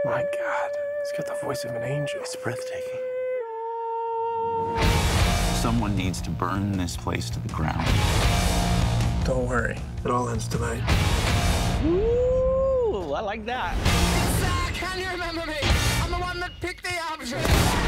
My God, he's got the voice of an angel. It's breathtaking. Someone needs to burn this place to the ground. Don't worry, it all ends tonight. Ooh, I like that. Can you remember me? I'm the one that picked the option.